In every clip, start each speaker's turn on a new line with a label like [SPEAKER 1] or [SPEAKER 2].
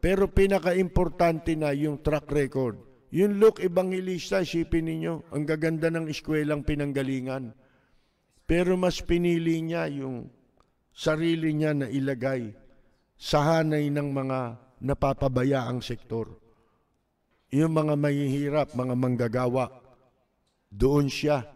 [SPEAKER 1] Pero pinaka-importante na yung track record. Yung Luke Evangelista, isipin ninyo, ang gaganda ng eskwelang pinanggalingan. Pero mas pinili niya yung sarili niya na ilagay sa hanay ng mga napapabayaang sektor. Yung mga mahihirap, mga manggagawa, doon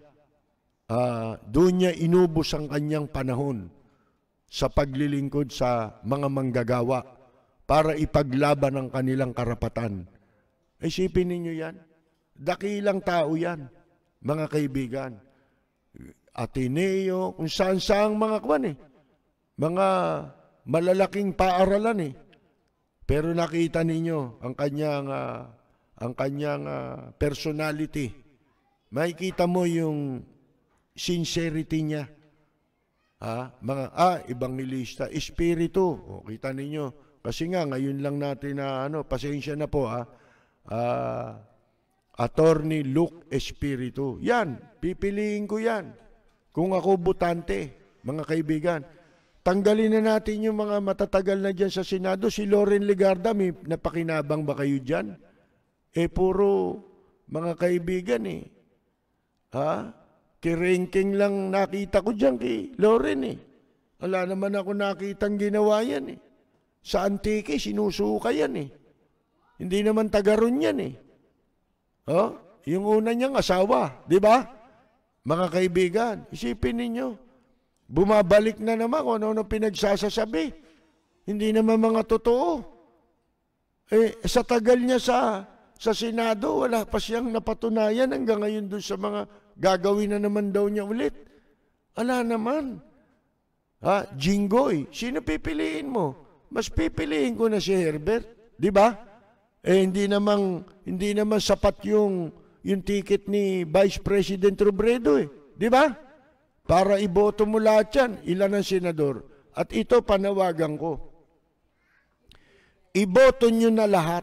[SPEAKER 1] niya inubos ang kanyang panahon sa paglilingkod sa mga manggagawa para ipaglaban ang kanilang karapatan. Isipin ninyo yan. Dakilang tao yan, mga kaibigan. Ateneo, kung saan-saang mga mga malalaking paaralan Pero nakita ninyo ang kanyang personality. Makikita mo yung sincerity niya. Evangelista, espiritu. O, kita ninyo. Kasi nga, ngayon lang natin pasensya na po Attorney Luke Espiritu. Yan, pipiliin ko yan. Kung ako butante, mga kaibigan. Tanggalin na natin yung mga matatagal na dyan sa Senado. Si Loren Legarda, may napakinabang ba kayo dyan? Puro mga kaibigan Kirengking lang nakita ko dyan kay Loren Wala naman ako nakitang ginawa yan Sa Antique, sinusuka yan Hindi naman tagaron yan Yung una niyang asawa, di ba? Mga kaibigan, isipin ninyo, bumabalik na naman kung ano pinagsasasabi. Hindi naman mga totoo. Sa tagal niya sa Senado, wala pa siyang napatunayan hanggang ngayon doon sa mga gagawin na naman daw niya ulit. Wala naman. Jinggoy, sino pipiliin mo? Mas pipiliin ko na si Herbert, di ba? Hindi naman sapat yung ticket ni Vice President Robredo di ba? Para iboto mo lahat yan, ilan ang senador. At ito panawagan ko. Iboto nyo na lahat.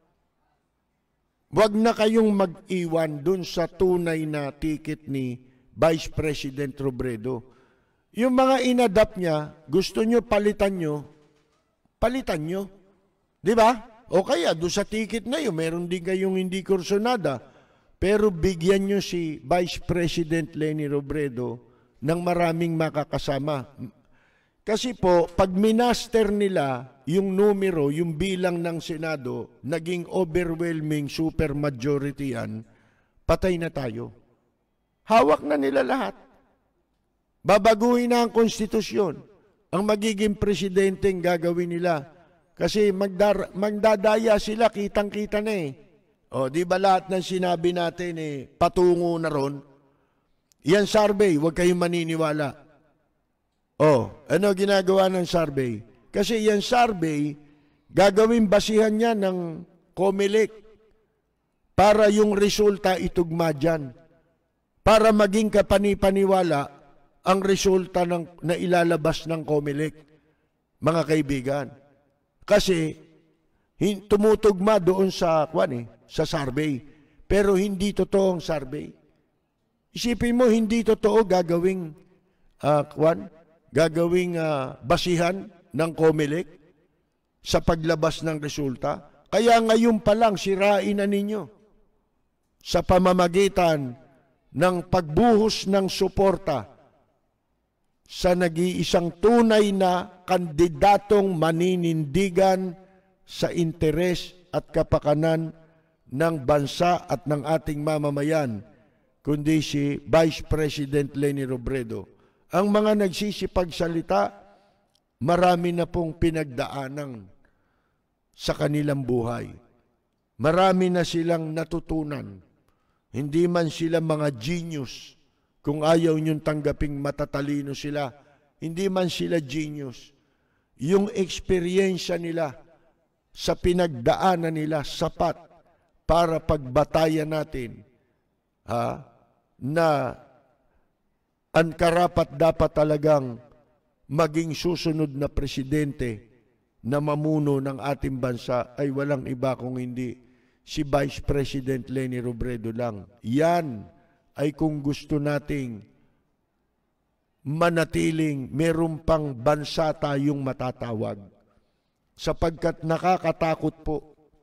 [SPEAKER 1] Huwag na kayong mag-iwan dun sa tunay na ticket ni Vice President Robredo. Yung mga inadapt niya, gusto nyo palitan nyo. Di ba? O kaya, doon sa ticket na yun, meron din kayong hindi kursonada. Pero bigyan nyo si Vice President Leni Robredo ng maraming makakasama. Kasi po, pag minaster nila yung numero, yung bilang ng Senado, naging overwhelming supermajority yan, patay na tayo. Hawak na nila lahat. Babaguhin na ang konstitusyon. Ang magiging presidenteng gagawin nila. Kasi magdadaya sila, kitang-kita na O, di ba lahat ng sinabi natin patungo na ron? Yan survey, huwag kayong maniniwala. Ano ginagawa ng survey? Kasi yan survey, gagawin basihan niya ng COMELEC para yung resulta itugma dyan. Para maging kapanipaniwala ang resulta na ilalabas ng COMELEC, mga kaibigan. Kasi tumutugma doon sa survey, pero hindi totoong survey. Isipin mo, hindi totoo gagawing basihan ng COMELEC sa paglabas ng resulta. Kaya ngayon pa lang sirain na ninyo sa pamamagitan ng pagbuhos ng suporta sa nag-iisang tunay na kandidatong maninindigan sa interes at kapakanan ng bansa at ng ating mamamayan, kundi si Vice President Leni Robredo. Ang mga nagsisipagsalita, marami na pong pinagdaanan sa kanilang buhay. Marami na silang natutunan. Hindi man sila mga genius. Kung ayaw niyong tanggaping matatalino sila, hindi man sila genius. Yung eksperyensya nila sa pinagdaanan nila sapat para pagbatayan natin na ang karapat dapat talagang maging susunod na presidente na mamuno ng ating bansa ay walang iba kung hindi si Vice President Leni Robredo lang. Yan ay kung gusto nating manatiling meron pang bansa tayong matatawag. sapagkat nakakatakot po.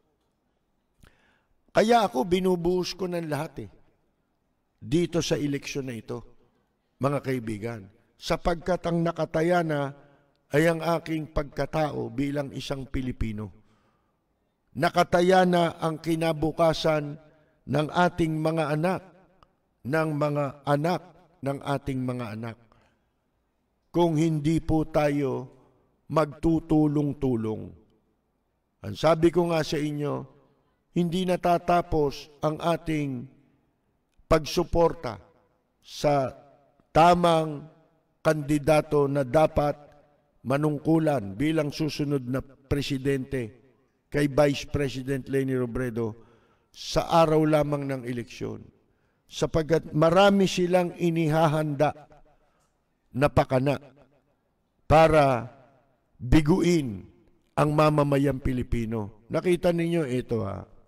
[SPEAKER 1] Kaya ako binubuhos ko ng lahat dito sa eleksyon na ito, mga kaibigan, sapagkat ang nakataya na ay ang aking pagkatao bilang isang Pilipino. Nakataya na ang kinabukasan ng ating mga anak, ng mga anak ng ating mga anak. Kung hindi po tayo magtutulong-tulong. Ang sabi ko nga sa inyo, hindi natatapos ang ating pagsuporta sa tamang kandidato na dapat manungkulan bilang susunod na presidente kay Vice President Leni Robredo sa araw lamang ng eleksyon. Sapagkat marami silang inihahanda na pakana para biguin ang mamamayang Pilipino. Nakita ninyo ito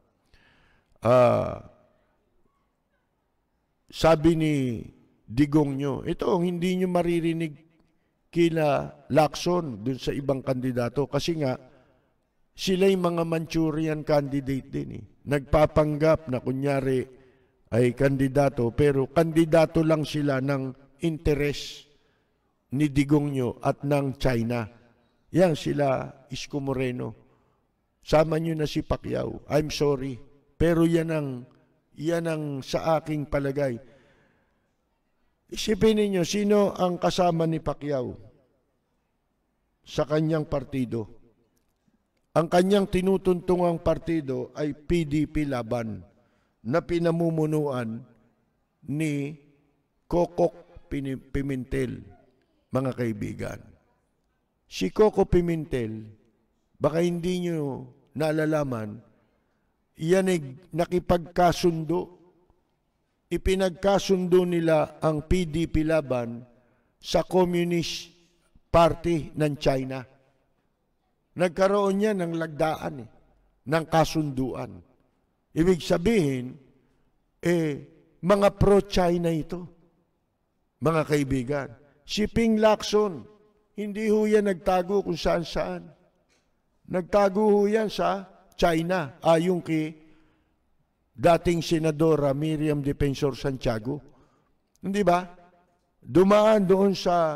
[SPEAKER 1] sabi ni Digong nyo, ito hindi nyo maririnig kila Lacson dun sa ibang kandidato kasi nga sila'y mga Manchurian candidate din Nagpapanggap na kunyari ay kandidato pero kandidato lang sila ng interes ni Digong nyo at ng China. Yan sila Isko Moreno. Sama nyo na si Pacquiao. I'm sorry. Pero yan ang sa aking palagay. Isipin ninyo, sino ang kasama ni Pacquiao sa kanyang partido? Ang kanyang tinutuntungang partido ay PDP Laban na pinamumunuan ni Kokok Pimentel, mga kaibigan. Si Coco Pimentel, baka hindi nyo nalalaman, yan ay nakipagkasundo. Ipinagkasundo nila ang PDP Laban sa Communist Party ng China. Nagkaroon niya ng lagdaan, ng kasunduan. Ibig sabihin, mga pro-China ito, mga kaibigan. Si Ping Lacson, hindi ho yan nagtago kung saan-saan. Nagtago ho yan sa China, ayon kay dating Senadora Miriam Defensor Santiago. Hindi ba? Dumaan doon sa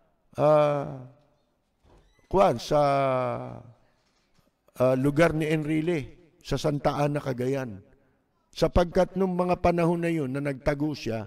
[SPEAKER 1] lugar ni Enrile, sa Santa Ana, Cagayan. Sapagkat nung mga panahon na yun na nagtago siya,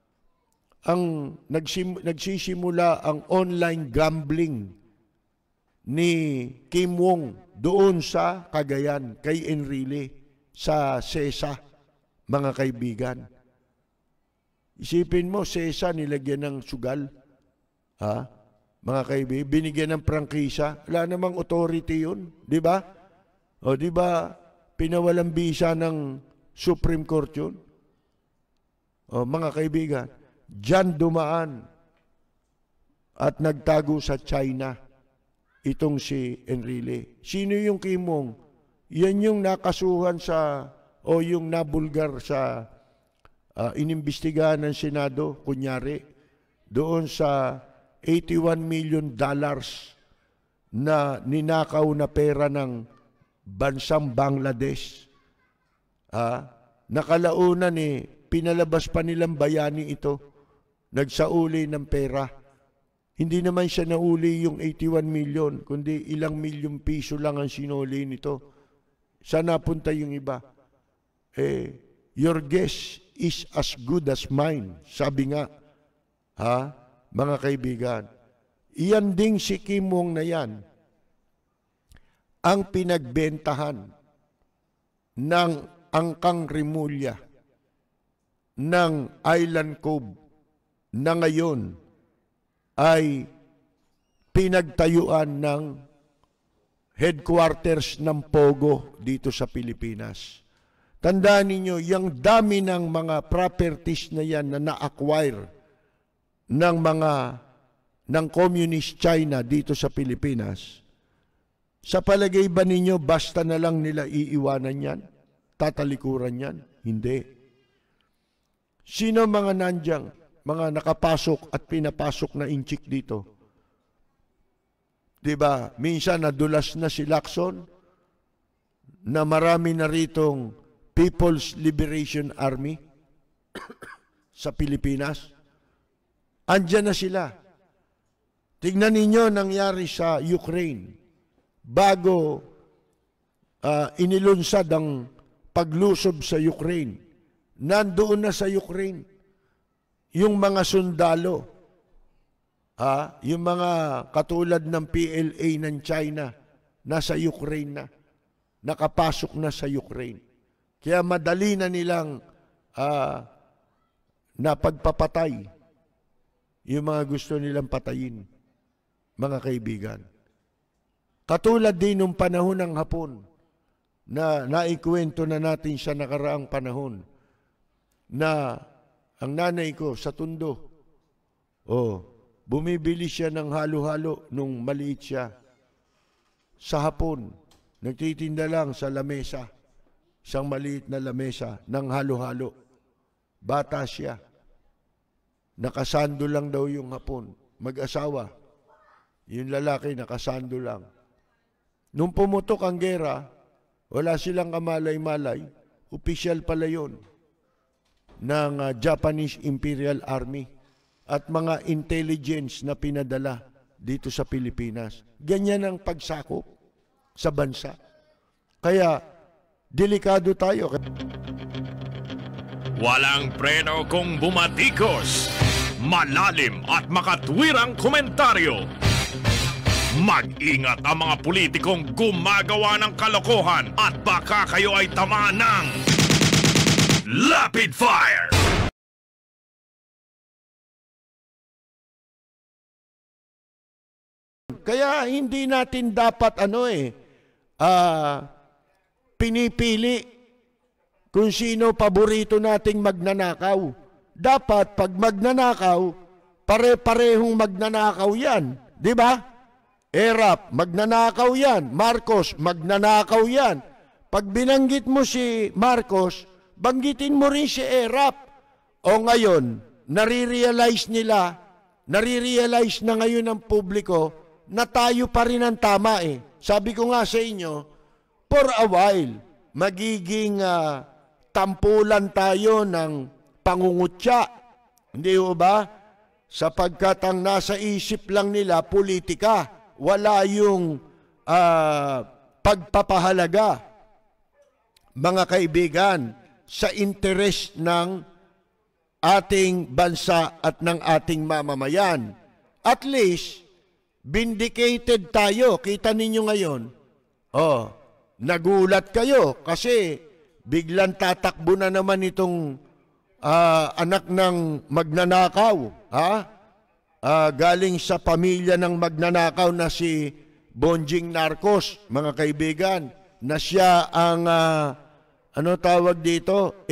[SPEAKER 1] nagsisimula ang online gambling ni Kim Wong doon sa Cagayan, kay Enrile, sa SESA, mga kaibigan. Isipin mo, SESA nilagyan ng sugal. Mga kaibigan, binigyan ng prangkisa. Wala namang authority yun, di ba? O di ba, pinawalang bisa ng Supreme Court yun? O mga kaibigan, diyan dumaan at nagtago sa China itong si Enrile. Sino yung Kim Wong? Yan yung nakasuhan o yung nabulgar sa inimbestigahan ng Senado, kunyari, doon sa $81 million na ninakaw na pera ng bansang Bangladesh. Nakalaunan pinalabas pa nilang bayani ito. Nagsauli ng pera. Hindi naman siya nauli yung 81 million, kundi ilang milyong piso lang ang sinuli nito. Saan napunta yung iba? Your guess is as good as mine. Sabi nga, mga kaibigan, iyan ding si Kim Wong na yan ang pinagbentahan ng Angkang Rimulya ng Island Cove na ngayon ay pinagtayuan ng headquarters ng Pogo dito sa Pilipinas. Tandaan ninyo, yung dami ng mga properties na yan na na-acquire ng Communist China dito sa Pilipinas, sa palagay ba ninyo basta na lang nila iiwanan yan? Tatalikuran yan? Hindi. Sino mga nandyang, mga nakapasok at pinapasok na inchik dito? Diba? Minsan nadulas na si Lacson na marami na ritong People's Liberation Army sa Pilipinas. Andiyan na sila. Tignan ninyo nangyari sa Ukraine bago inilunsad ang paglusob sa Ukraine. Nandoon na sa Ukraine yung mga sundalo, yung mga katulad ng PLA ng China, nasa Ukraine na, nakapasok na sa Ukraine. Kaya madali na nilang napagpapatay yung mga gusto nilang patayin, mga kaibigan. Katulad din nung panahon ng Hapon, na naikwento na natin sa nakaraang panahon, na ang nanay ko sa Tondo, bumibili siya ng halo-halo nung maliit siya. Sa hapon, nagtitinda lang sa lamesa, isang maliit na lamesa ng halo-halo. Bata siya. Nakasando lang daw yung hapon. Mag-asawa. Yung lalaki nakasando lang. Nung pumutok ang gera, wala silang kamalay-malay. Opisyal pala yun ng Japanese Imperial Army at mga intelligence na pinadala dito sa Pilipinas. Ganyan ang pagsakop sa bansa. Kaya, delikado tayo.
[SPEAKER 2] Walang preno kung bumatikos. Malalim at makatwirang komentaryo. Mag-ingat ang mga politikong gumagawa ng kalokohan at baka kayo ay tamaan ng Rapid Fire!
[SPEAKER 1] Kaya hindi natin dapat pinipili kung sino paborito nating magnanakaw. Dapat pag magnanakaw, pare-parehong magnanakaw yan. Di ba? Erap, magnanakaw yan. Marcos, magnanakaw yan. Pag binanggit mo si Marcos, banggitin mo rin si Erap. O ngayon, nare-realize na ngayon ng publiko na tayo pa rin ang tama eh. Sabi ko nga sa inyo, for a while, magiging tampulan tayo ng pangungutya. Hindi ho ba? Sapagkat ang nasa isip lang nila, politika. Wala yung pagpapahalaga, mga kaibigan, sa interes ng ating bansa at ng ating mamamayan. At least, vindicated tayo. Kita ninyo ngayon. Nagulat kayo kasi biglang tatakbo na naman itong anak ng magnanakaw. Galing sa pamilya ng magnanakaw na si Bonjing Marcos, mga kaibigan, na siya ang tawag dito?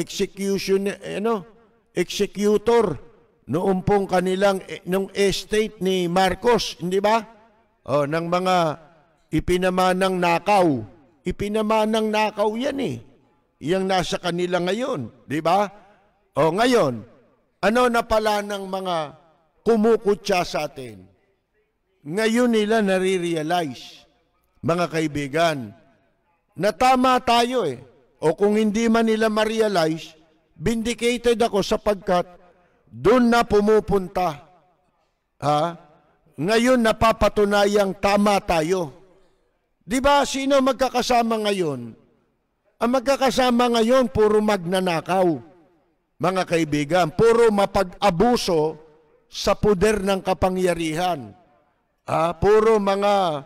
[SPEAKER 1] Executor noong pong kanilang nung estate ni Marcos, hindi ba? Ng mga ipinamanang nakaw. Ipinamanang nakaw yan eh. Iyang nasa kanila ngayon, di ba? Ngayon, ano na pala ng mga kumukutya sa atin? Ngayon nila nare-realize, mga kaibigan, na tama tayo eh. O kung hindi man nila ma-realize, vindicated ako sapagkat doon na pumupunta. Ngayon napapatunayang tama tayo. Di ba sino magkakasama ngayon? Ang magkakasama ngayon, puro magnanakaw. Mga kaibigan, puro mapag-abuso sa puder ng kapangyarihan. Puro mga,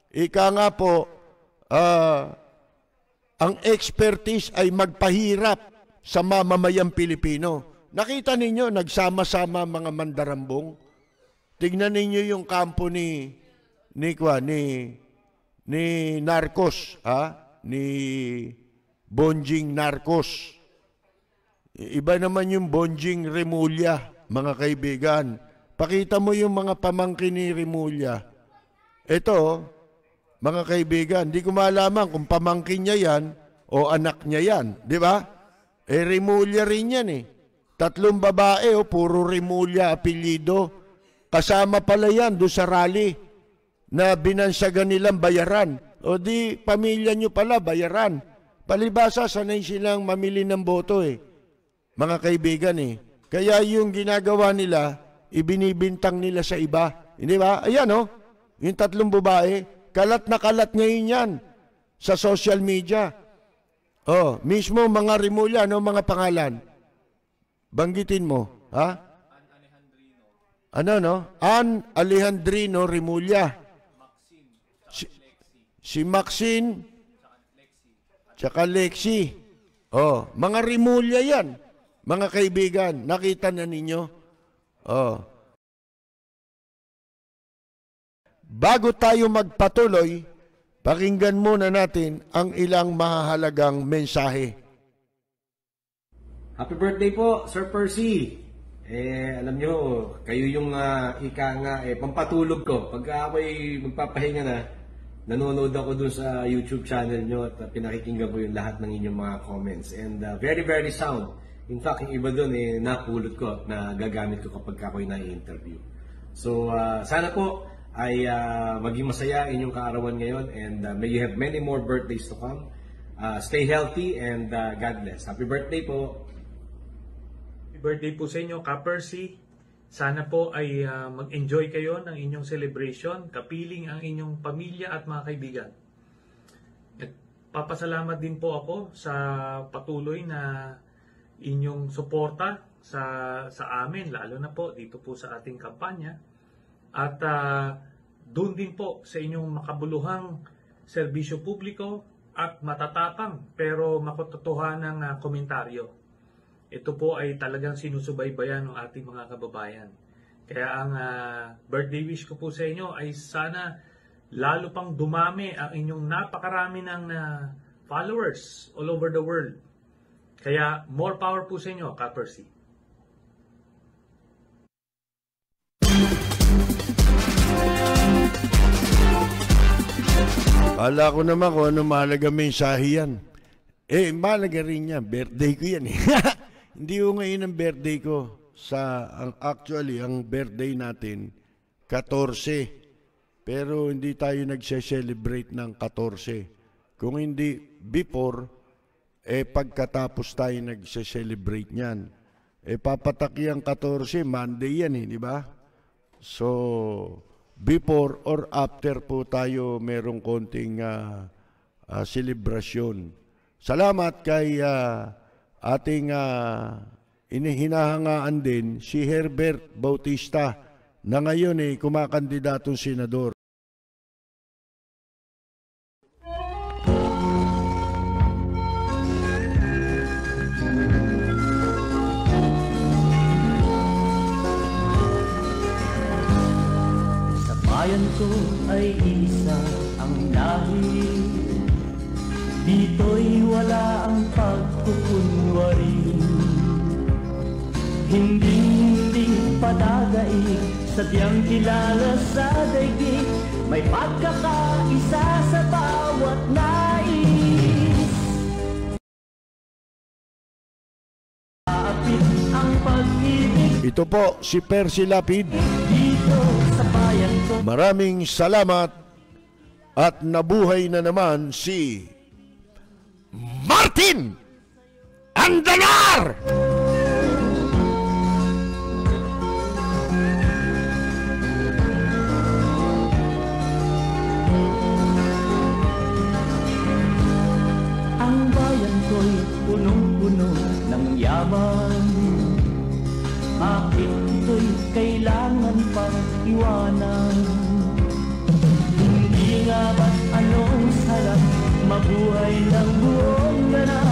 [SPEAKER 1] ang expertise ay magpahirap sa mamamayang Pilipino. Nakita ninyo, nagsama-sama mga mandarambong. Tignan ninyo yung kampo ni Narcos, ni Bonjing Narcos. Iba naman yung Bonjing Remulla, mga kaibigan. Pakita mo yung mga pamangkin ni Remulla. Ito, mga kaibigan, di ko malaman kung pamangkin niya yan o anak niya yan. Di ba? Remulla rin yan eh. 3 babae, puro Remulla apelyido. Kasama pala yan doon sa rally na binansagan nilang bayaran. O di, pamilya nyo pala, bayaran. Palibasa, sanay silang mamili ng boto eh. Mga kaibigan eh. Kaya yung ginagawa nila, ibinibintang nila sa iba. Hindi ba? Ayan oh, yung 3 babae, kalat na kalat ngayon yan sa social media. Oh, mismo mga Rimulya, no, mga pangalan. Banggitin mo, ha? Ano, no? Ann Alejandrino Rimulya. Si Maxine, tsaka Lexi. Oh, mga Rimulya yan. Mga kaibigan, nakita na ninyo? Oh. Bago tayo magpatuloy, pakinggan muna natin ang ilang mahahalagang mensahe.
[SPEAKER 3] Happy birthday po, Sir Percy. Alam nyo, kayo yung pampatulog ko. Pagka ako'y magpapahinga na, nanonood ako dun sa YouTube channel nyo at pinakikinggan ko yung lahat ng inyong mga comments. And very, very sound. In fact, yung iba dun, napulot ko na gagamit ko kapag ako'y na-interview. So, sana po ay maging masaya inyong kaarawan ngayon and may you have many more birthdays to come. Stay healthy and God bless. Happy birthday po.
[SPEAKER 4] Happy birthday po sa inyo, Ka Percy. Sana po ay mag-enjoy kayo ng inyong celebration, kapiling ang inyong pamilya at mga kaibigan. Papasalamat din po ako sa patuloy na inyong suporta sa amin, lalo na po dito po sa ating kampanya. At doon din po sa inyong makabuluhang serbisyo publiko at matatapang pero makototohanang komentaryo. Ito po ay talagang sinusubaybayan ng ating mga kababayan. Kaya ang birthday wish ko po sa inyo ay sana lalo pang dumami ang inyong napakarami ng followers all over the world. Kaya more power po sa inyo, Ka Percy.
[SPEAKER 1] Kala ko naman kung ano mahalaga mensahe yan. Mahalaga rin yan. Birthday ko yan eh. Hindi ko ngayon ang birthday ko. Actually, ang birthday natin, 14. Pero hindi tayo nagse-celebrate ng 14. Kung hindi before, pagkatapos tayo nagse-celebrate niyan. Papataki ang 14, Monday yan di ba? So, before or after po tayo merong konting selebrasyon. Salamat kay ating hinahangaan din si Herbert Bautista na ngayon kumakandidatong senador.
[SPEAKER 5] Sa bayan ko ay isa ang lahi, dito'y wala ang pagkukunwari. Hindi padagaig, sadyang kilala sa daigdig, may pagkakaisa sa bawat nais. Aapit ang pag-ibig.
[SPEAKER 1] Ito po si Percy Lapid.
[SPEAKER 5] Dito sa bayan ko.
[SPEAKER 1] Maraming salamat at nabuhay na naman si Martin Andalar!
[SPEAKER 5] Ang bayan ko'y punong-puno ng yaman, bakit ko'y kailangan pang iwanan? Hindi nga ba't anong sarap mabuhay ng buong ganap?